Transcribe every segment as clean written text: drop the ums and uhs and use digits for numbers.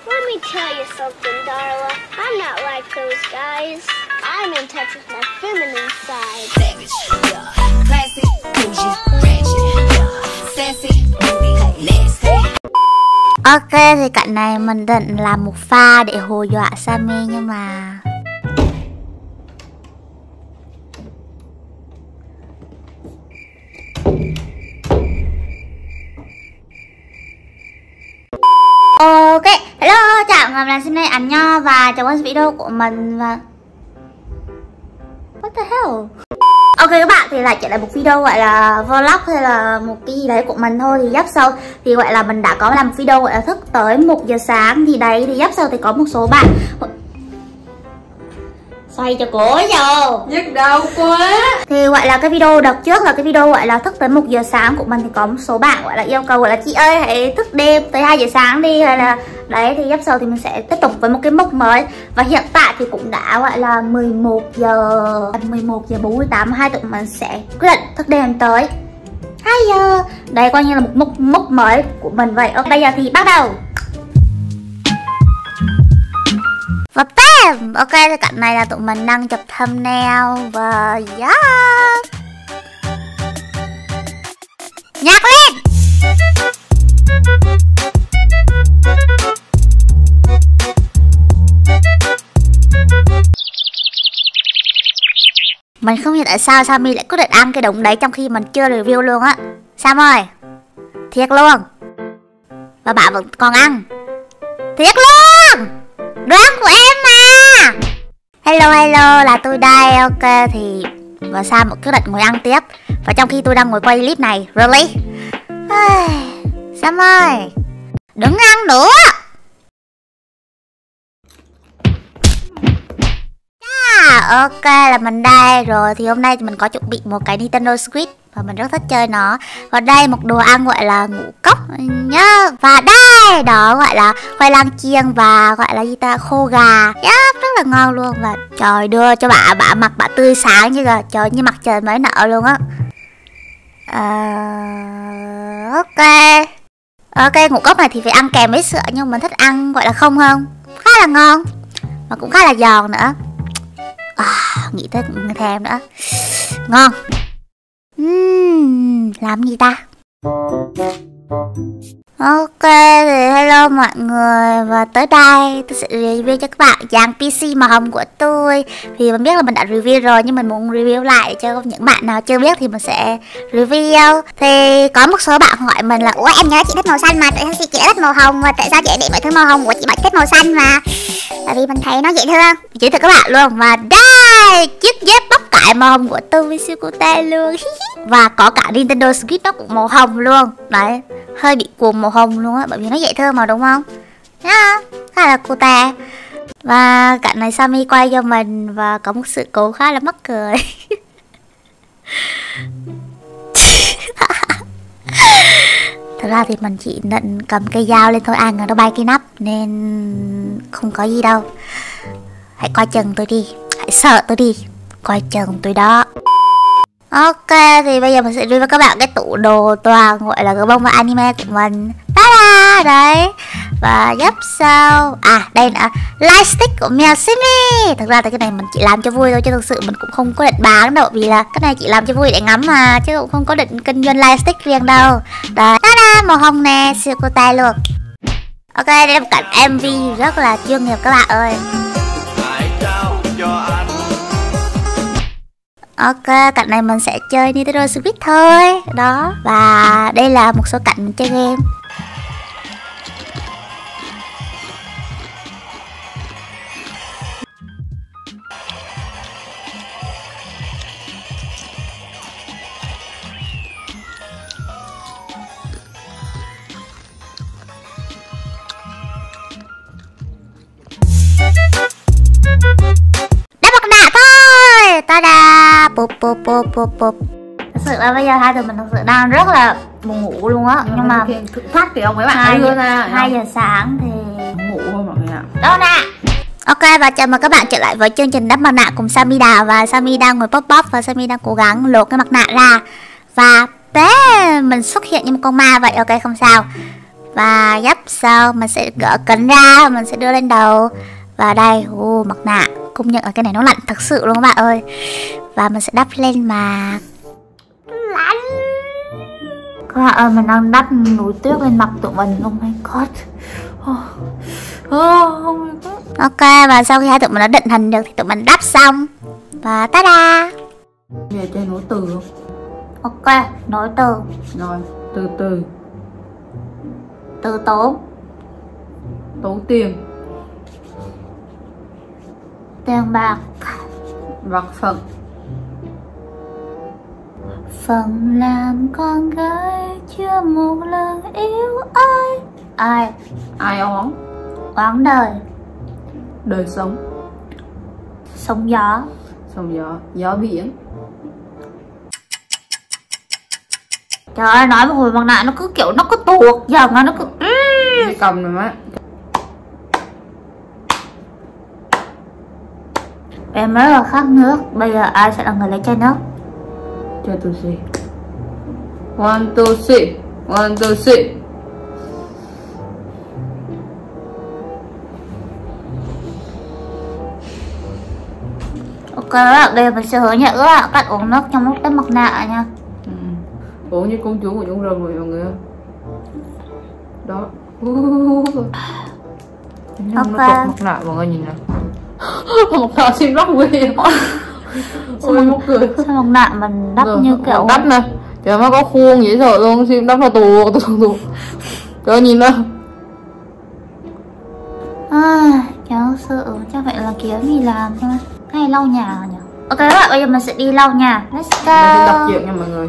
Let me tell you something, Darla. I'm not like those guys. I'm in touch with my feminine side. Savage, yeah. Classy, bougie, ratchet, yeah. Sassy, moody, nasty. Ok, thì cảnh này mình định làm một pha để hù dọa Sammy nhưng mà ok, hello, chào mọi người, xin đây ảnh nho và chào mừng video của mình và what the hell. Ok các bạn, thì lại trở lại một video gọi là vlog hay là một cái gì đấy của mình thôi. Thì giáp sau thì gọi là mình đã có làm video gọi là thức tới 1 giờ sáng thì đấy, thì giáp sau thì có một số bạn xoay cho cổ vô nhức đầu quá. Thì gọi là cái video đợt trước là cái video gọi là thức tới 1 giờ sáng của mình thì có một số bạn gọi là yêu cầu gọi là chị ơi hãy thức đêm tới 2 giờ sáng đi, hay là đấy, thì giáp sau thì mình sẽ tiếp tục với một cái mốc mới. Và hiện tại thì cũng đã gọi là 11 giờ 48, hai tụi mình sẽ quyết định thức đêm tới 2 giờ. Đây coi như là một mốc mới của mình vậy. Bây giờ thì bắt đầu. Và bam! Ok, thì cảnh này là tụi mình đang chụp thumbnail và yeah! Nhạc lên! Mình không hiểu tại sao Sammy lại quyết định ăn cái đống đấy trong khi mình chưa review luôn á. Sam ơi! Thiệt luôn! Và bạn vẫn còn ăn. Thiệt luôn! Đoán của em mà. Hello, là tôi đây. Ok, thì và Sam một quyết định ngồi ăn tiếp. Và trong khi tôi đang ngồi quay clip này. Really? Sam ơi, đừng ăn nữa. Ok, là mình đây rồi. Thì hôm nay thì mình có chuẩn bị một cái Nintendo Switch và mình rất thích chơi nó. Và đây một đồ ăn gọi là ngũ cốc nhá. Và đây đó gọi là khoai lang chiên và gọi là gì ta, khô gà. Yep, rất là ngon luôn. Và trời, đưa cho bà mặt bà tươi sáng như là trời như mặt trời mới nở luôn á. Ok, ngũ cốc này thì phải ăn kèm với sữa, nhưng mình thích ăn gọi là không hơn. Khá là ngon và cũng khá là giòn nữa. Nghĩ tới cũng thèm nữa. Ngon. Làm gì ta? Ok, thì hello mọi người. Và tới đây tôi sẽ review cho các bạn dàn PC màu hồng của tôi. Vì mình biết là mình đã review rồi, nhưng mình muốn review lại cho những bạn nào chưa biết thì mình sẽ review. Thì có một số bạn hỏi mình là ủa em nhớ chị thích màu xanh mà tại sao chị lại thích màu hồng, và tại sao chị lại để mọi thứ màu hồng của chị bảo thích màu xanh mà. Tại vì mình thấy nó dễ thương. Chỉ thật các bạn luôn. Và đây chiếc dép bắp cải màu hồng của tôi với siêu cute luôn. Và có cả Nintendo Switch nó cũng màu hồng luôn. Đấy, hơi bị cuồng màu hồng luôn á, bởi vì nó dễ thương mà đúng không? Yeah, khá là cute. Và cảnh này Sammy quay cho mình và có một sự cố khá là mắc cười. Thật ra thì mình chỉ định cầm cây dao lên thôi, ai ngờ nó bay cái nắp nên không có gì đâu. Hãy coi chừng tôi đi, hãy sợ tôi đi, coi chừng tôi đó. Ok, thì bây giờ mình sẽ review với các bạn cái tủ đồ toàn gọi là gấu bông và anime của mình. Ta-da! Đấy. Và gấp sau đây là lightstick của mèo Simi. Thật ra thì cái này mình chỉ làm cho vui thôi, chứ thực sự mình cũng không có định bán đâu. Vì là cái này chỉ làm cho vui để ngắm mà, chứ cũng không có định kinh doanh lightstick riêng đâu. Đấy, ta-da! Màu hồng nè, siêu cute luôn. Ok, đây là một cảnh MV rất là chuyên nghiệp các bạn ơi. Ok, cảnh này mình sẽ chơi Nintendo Switch thôi. Đó, và đây là một số cảnh mình chơi game. Ta-da! Pop. Thật sự là bây giờ hai tụi mình thật sự đang rất là buồn ngủ luôn á. Nhưng mà thực phát thì ông mấy bạn đưa ra 2 giờ sáng thì ngủ thôi mọi người ạ. Đâu nè. Ok, và chào mừng các bạn trở lại với chương trình đắp mặt nạ cùng Sammy Đào. Và Sammy đang ngồi pop và Sammy đang cố gắng lột cái mặt nạ ra. Và mình xuất hiện như một con ma vậy. Ok, không sao. Và gấp sau mình sẽ gỡ kính ra, mình sẽ đưa lên đầu. Và đây, mặt nạ. Công nhận là cái này nó lạnh thật sự luôn các bạn ơi. Và mình sẽ đắp lên mặt. Lạnh. Các bạn ơi, mình đang đắp núi tuyết lên mặt tụi mình. Oh my god. Ok, và sau khi hai tụi mình đã định hình được thì tụi mình đắp xong. Và ta-da. Về chơi nối từ không? Ok, nối từ. Rồi, từ từ. Từ tốn. Tốn tiền. Tiền bạc. Vặt phận. Phận làm con gái chưa một lần yêu ai. Ai? Ai oán? Oán đời. Đời sống. Sóng gió. Sóng gió. Gió biển. Trời ơi, nói một hồi mặt nạ nó cứ kiểu nó cứ tuột dần nó cứ Cái cầm rồi má. Em mới là khát nước. Bây giờ ai sẽ là người lấy chai nước? Cho tôi see. 1, 2, 3. 1, 2, 3. Ok các bạn, bây giờ mình sẽ hướng dẫn các bạn cách uống nước trong lúc đắp mặt nạ nha. Uống như công chúa của trong rừng rồi mọi người. Đó. Ok. Nó chọc mặt nạ mọi người nhìn này. Mặt nạ xinh rất ghê. Ôi mắc cười. Sao mặt nạ mình đắp Rồi, như kiểu đắp này. Trời má có khuôn dễ sợ luôn, xinh đắp là tù. Trời nhìn đây. Cháu sợ, chắc vậy là kiếm gì làm thôi. Hay lau nhà nhỉ? Ok các bạn, bây giờ mình sẽ đi lau nhà. Let's Mình sẽ đọc go. chuyện nha mọi người.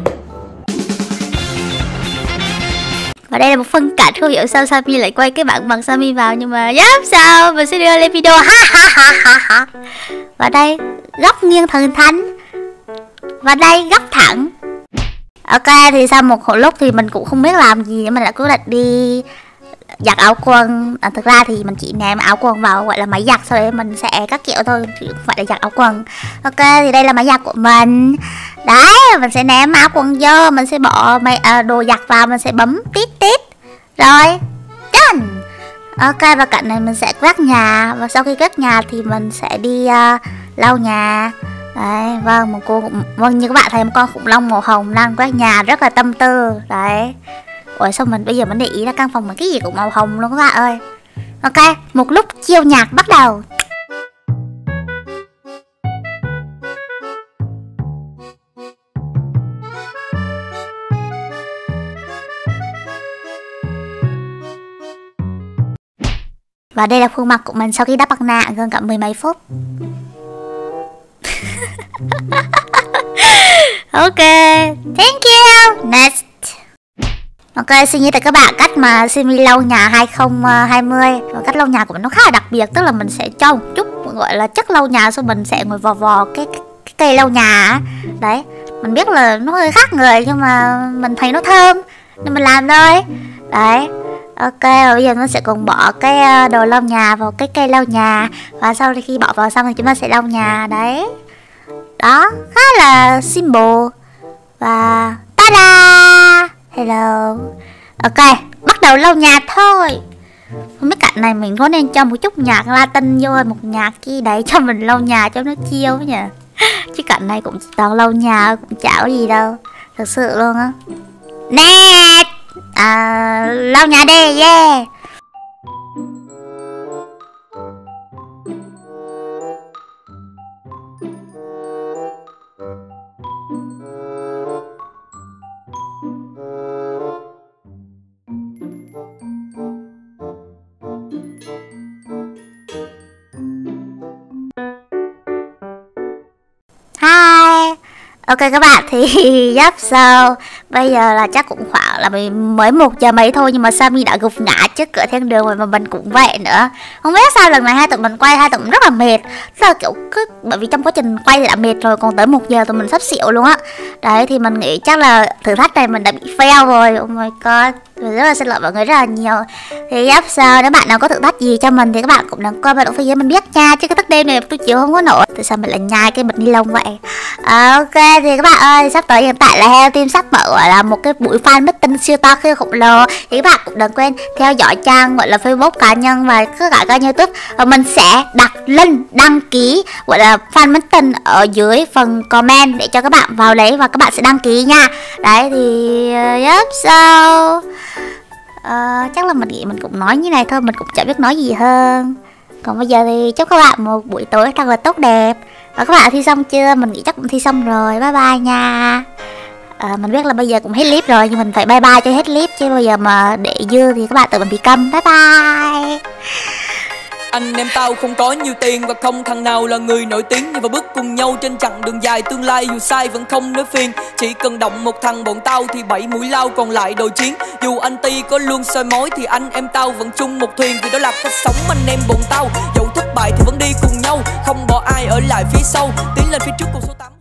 Và đây là một phân cảnh không hiểu sao Sammy lại quay cái bản bằng Sammy vào. Nhưng mà sao mình sẽ đưa lên video. Và đây góc nghiêng thần thánh. Và đây góc thẳng. Ok, thì sau một hồi lúc thì mình cũng không biết làm gì, mình lại quyết định đi giặt áo quần. Thực ra thì mình chỉ ném áo quần vào gọi là máy giặt, sau đấy mình sẽ các kiểu thôi, chứ không phải là giặt áo quần. Ok, thì đây là máy giặt của mình. Đấy, mình sẽ ném áo quần vô, mình sẽ bỏ đồ giặt vào, mình sẽ bấm tít tít. Rồi, done. Ok, và cạnh này mình sẽ quét nhà. Và sau khi quét nhà thì mình sẽ đi lau nhà. Đấy, vâng, một cô vâng, như các bạn thấy một con khủng long màu hồng đang quét nhà rất là tâm tư. Đấy. Ủa sao mình bây giờ mình để ý là căn phòng mình cái gì cũng màu hồng luôn các bạn ơi. Ok, một lúc chiêu nhạc bắt đầu. Và đây là khuôn mặt của mình sau khi đắp mặt nạ gần cả 10 mấy phút. Ok, thank you. Next. Ok, xin giới thiệu các bạn cách mà Simi lau nhà 2020. Và cách lau nhà của mình nó khá là đặc biệt, tức là mình sẽ cho một chút gọi là chất lau nhà, xong mình sẽ ngồi vò vò cái cây lau nhà. Đấy, mình biết là nó hơi khác người nhưng mà mình thấy nó thơm nên mình làm thôi. Đấy. Ok, và bây giờ nó sẽ cùng bỏ cái đồ lau nhà vào cái cây lau nhà. Và sau khi bỏ vào xong thì chúng ta sẽ lau nhà. Đấy. Đó, khá là simple. Và ta-da. Hello. Ok, bắt đầu lau nhà thôi. Không biết cảnh này mình có nên cho một chút nhạc Latin vô, một nhạc kia đấy cho mình lau nhà cho nó chill nhỉ. Chứ cảnh này cũng toàn lau nhà, cũng chả có gì đâu. Thật sự luôn á. Nè, lau nhà đi, yeah. Hi. Ok các bạn, thì so bây giờ là chắc cũng khoảng là mới 1 giờ mấy thôi, nhưng mà Sammy đã gục ngã trước cửa thiên đường rồi, mà mình cũng vậy nữa. Không biết sao lần này hai tụi mình quay, hai tụi mình rất là mệt. Rất là kiểu bởi vì trong quá trình quay thì đã mệt rồi, còn tới 1 giờ tụi mình sắp xỉu luôn á. Đấy, thì mình nghĩ chắc là thử thách này mình đã bị fail rồi. Oh my god, rất là xin lỗi mọi người rất là nhiều. Thì so nếu bạn nào có thử thách gì cho mình thì các bạn cũng đừng coi vào động phía dưới mình biết nha, chứ cái thức đêm này tôi chịu không có nổi. Tại sao mình lại nhai cái bịch ni lông vậy? Ok, thì các bạn ơi, sắp tới hiện tại là Heo Team sắp mở gọi là một cái buổi fan meeting siêu to siêu khổng lồ. Thì các bạn cũng đừng quên theo dõi trang gọi là Facebook cá nhân và các cả kênh YouTube, và mình sẽ đặt link đăng ký gọi là fan meeting ở dưới phần comment để cho các bạn vào lấy và các bạn sẽ đăng ký nha. Đấy thì so chắc là mình nghĩ mình cũng nói như này thôi, mình cũng chả biết nói gì hơn. Còn bây giờ thì chúc các bạn một buổi tối thật là tốt đẹp. Và các bạn thi xong chưa? Mình nghĩ chắc cũng thi xong rồi. Bye bye nha. Mình biết là bây giờ cũng hết clip rồi, nhưng mình phải bye bye cho hết clip, chứ bây giờ mà để dư thì các bạn tự mình bị câm. Bye bye. Anh em tao không có nhiều tiền và không thằng nào là người nổi tiếng, nhưng mà bước cùng nhau trên chặng đường dài tương lai, dù sai vẫn không nói phiền. Chỉ cần động một thằng bọn tao thì 7 mũi lao còn lại đòi chiến. Dù anh Ti có luôn soi mói thì anh em tao vẫn chung một thuyền, vì đó là cách sống anh em bọn tao. Dẫu thất bại thì vẫn đi cùng nhau, không bỏ ai ở lại phía sau, tiến lên phía trước con số 8.